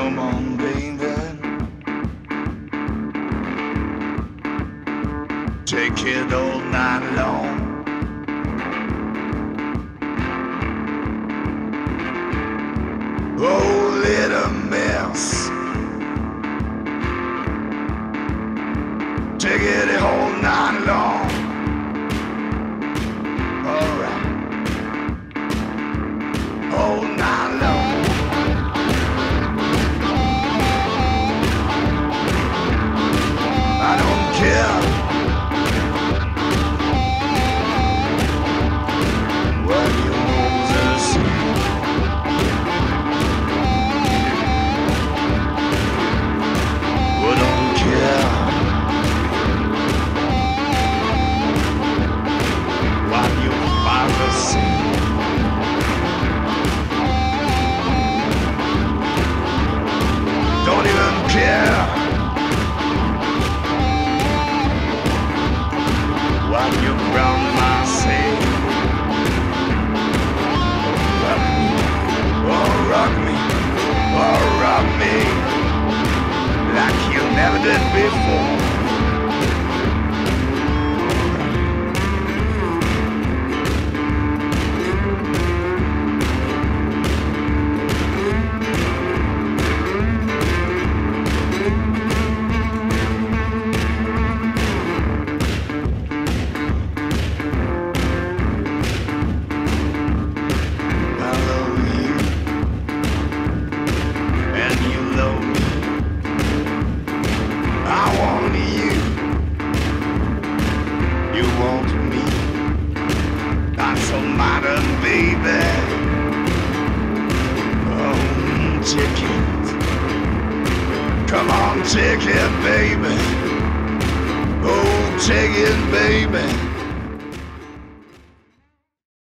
Come on, baby. Take it all night long. Oh, little miss. Take it all night long. Alright. All night long. I don't care what your Moses say. I don't care what your father say. Don't even care what your grandma say. Rock me like you never did before. Baby, oh, take it. Come on, take it, baby. Oh, take it, baby.